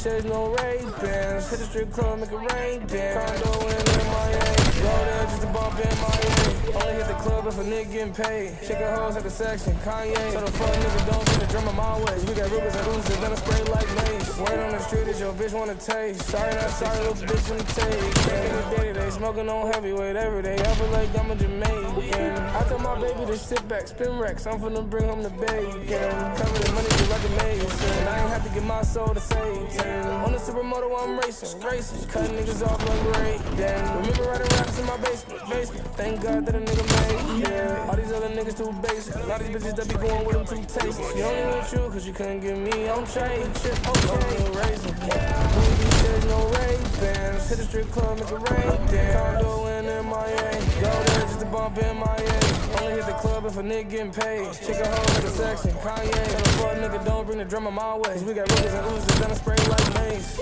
shades, no Ray-Bans. Hit the strip club, make it rain dance. Condo in Miami, go there just to bump in Miami. Only hit the club if a nigga getting paid. Shaking hoes at the section, Kanye. So the fuck nigga don't send the drum my ways. We got Rubens and Uzi, gonna spray like mace. Word on the street is your bitch wanna taste. Sorry, not sorry, little bitch wanna taste. Can't get a day today, smoking on heavyweight every day. I feel like I'm a Jamaican. I tell my baby to sit back, spin racks. I'm finna bring home the bacon. Cover the money just like a mason. I ain't have to get my soul to Satan. On the supermoto, I'm racing. Cut niggas off like Ray. Remember writing raps in my basement. Thank God that a nigga made. Yeah. All these other niggas too basic. All these bitches that be going with them too tasty. You only want you cause you couldn't get me on chain. Shit, okay, racing. Movie shades, no Ray-Bans. Hit the strip club, make it rain dance. Condo in Miami. Go there just to bump in Miami. Only hit the club if a nigga getting paid. Chicken hoes at the section, Kanye. Tell the fuck nigga don't bring the drum my way. Cause we got Rubens and Uzis, gonna spray like mace.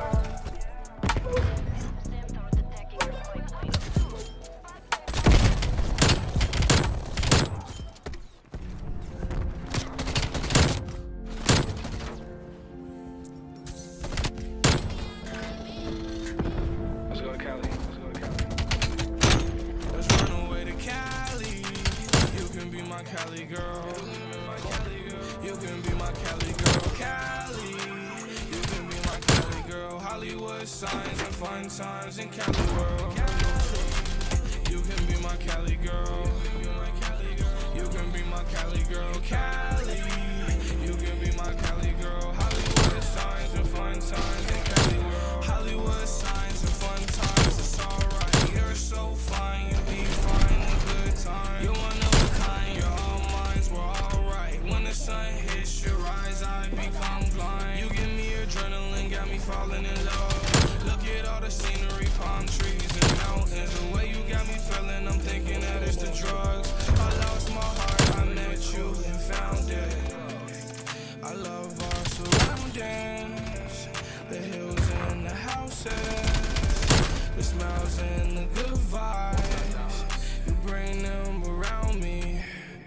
Cali girl, you can be my Cali girl, Cali, you can be my Cali girl, Hollywood signs and fun times in Cali world. You can be my Cali girl, you can be my Cali girl, Cali, you can be my Cali girl, Hollywood signs and fun times in Cali world. Hollywood signs and fun times, it's alright. You're so fine, you be fine in good time. You one of a kind, you're all minds, we're alright. When the sun hits your eyes, I become blind. You give me adrenaline, got me falling in love. Look at all the scenery, palm trees and mountains. The way you got me feeling, I'm thinking that it's the drugs. I lost my heart, I met you and found it. I love our surroundings, the hills and the houses, the smiles and the good vibes. You bring them around me.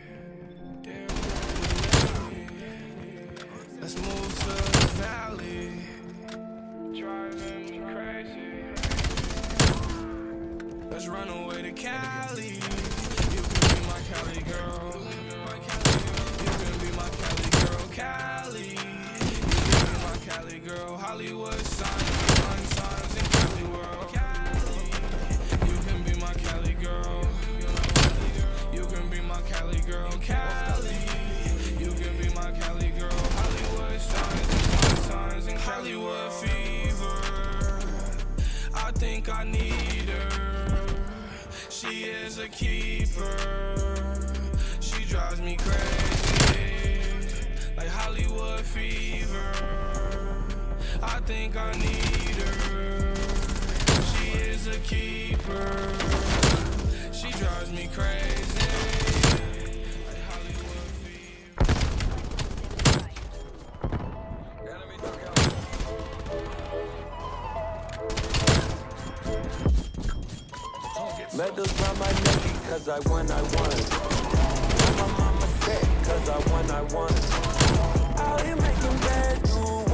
Let's move to the valley, driving me crazy. Let's run away to Cali. You can be my Cali girl. You can be my Cali girl, Cali. You can be my Cali girl, Hollywood signs, fun times in Cali world. Cali, you can be my Cali girl. You can be my Cali girl, Cali. You can be my Cali girl, Hollywood signs and fun times in Hollywood fever. I think I need her. She is a keeper. She drives me crazy, like Hollywood fever. I think I need her. She is a keeper. She drives me crazy, like Hollywood fever. Medals round my neck because I won. My mama said cause I won. Out here making bad new